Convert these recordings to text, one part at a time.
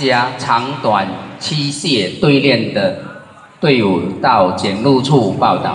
加长短器械对练的队伍到检录处报到。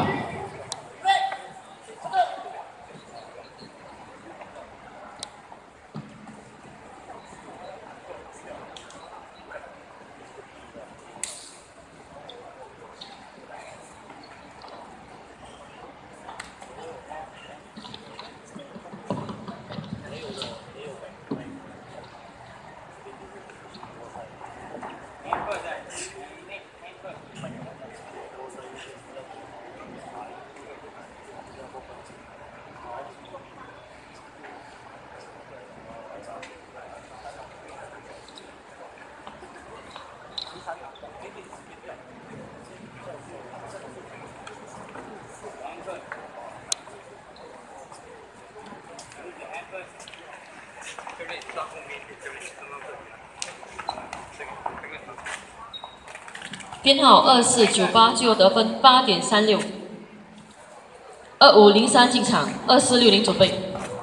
编号2498具有得分8.36。2503进场，2460准备。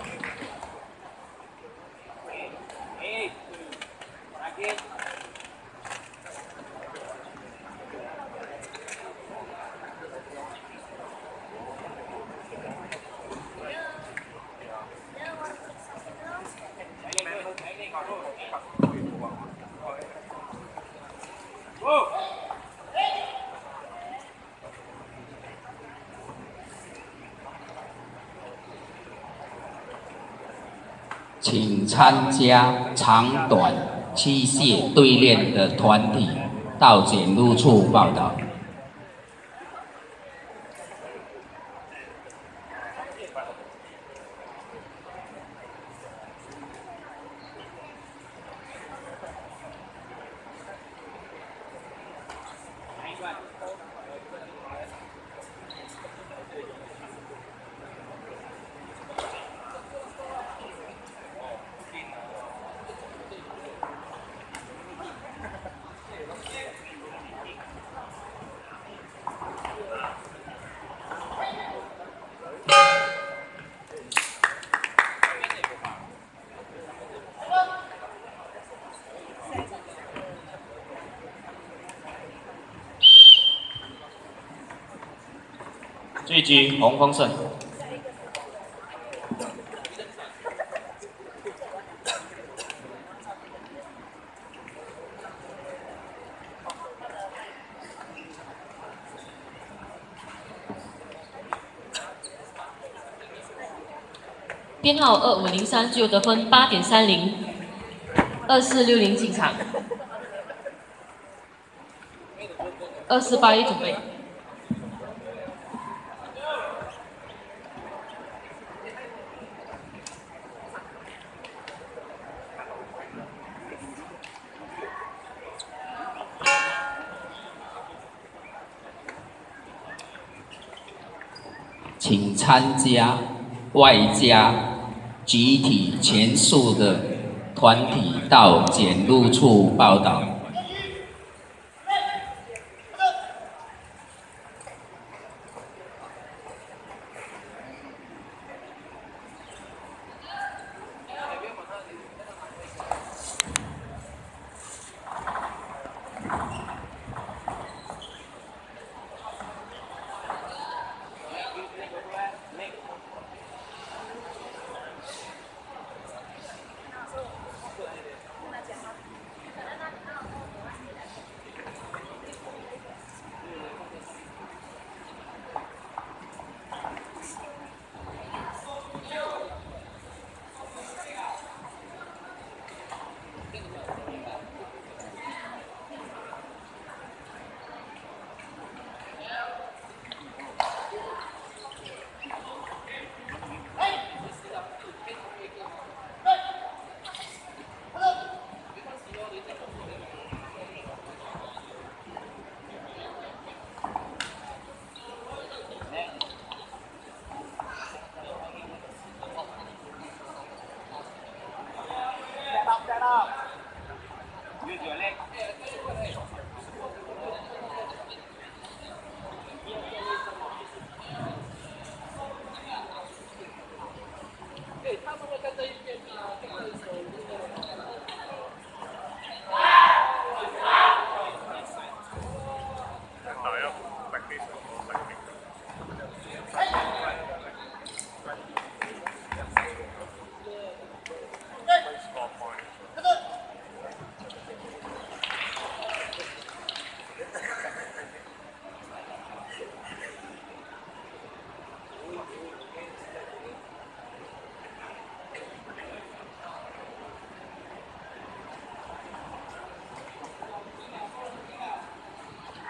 请参加长短器械对练的团体到检录处报到。 这一局红方胜。 编号2503具有得分8.30。2460进场。2481准备。 请参加外加集体拳术的团体到检录处报到。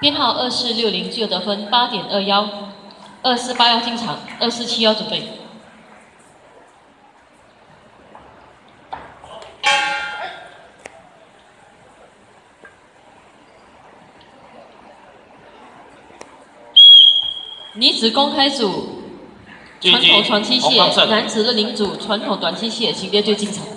编号2460具有得分8.21。248要进场，247要准备。女子公开组传统传器械，男子认领组传统短器械，请列队进场。